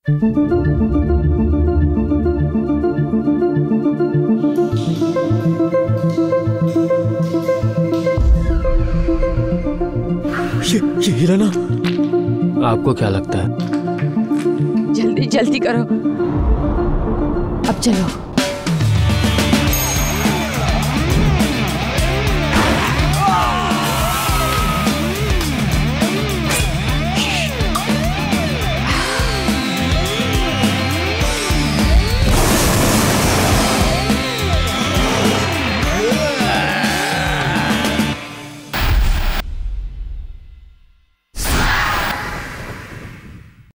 ये हीरा ना? आपको क्या लगता है? जल्दी जल्दी करो, अब चलो।